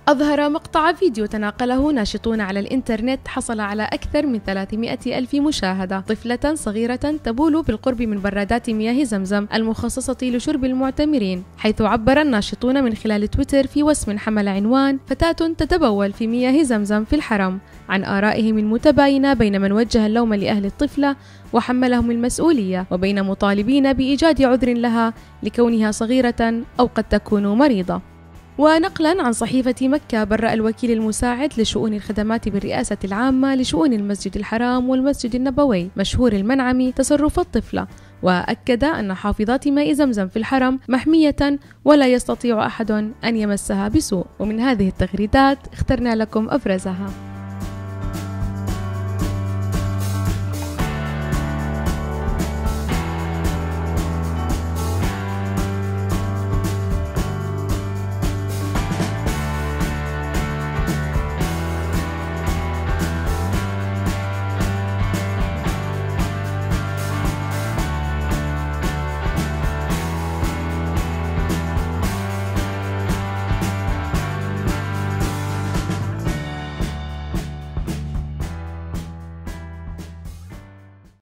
أظهر مقطع فيديو تناقله ناشطون على الإنترنت حصل على أكثر من 300 ألف مشاهدة طفلة صغيرة تبول بالقرب من برادات مياه زمزم المخصصة لشرب المعتمرين، حيث عبر الناشطون من خلال تويتر في وسم حمل عنوان فتاة تتبول في مياه زمزم في الحرم عن آرائهم المتباينة بين من وجه اللوم لأهل الطفلة وحملهم المسؤولية، وبين مطالبين بإيجاد عذر لها لكونها صغيرة أو قد تكون مريضة. ونقلا عن صحيفة مكة، برأ الوكيل المساعد لشؤون الخدمات بالرئاسة العامة لشؤون المسجد الحرام والمسجد النبوي مشهور المنعمي تصرف الطفلة، وأكد أن حافظات ماء زمزم في الحرم محمية ولا يستطيع أحد أن يمسها بسوء. ومن هذه التغريدات اخترنا لكم أبرزها.